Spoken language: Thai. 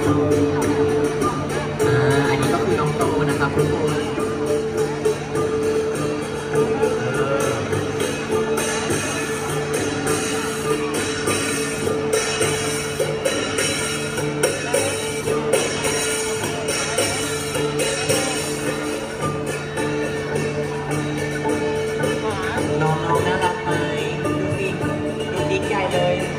อันนี้ก็คือน้องโตนะครับทุกคนน้องๆน่ารักไหมดูสิดูกิ๊กใหญ่เลย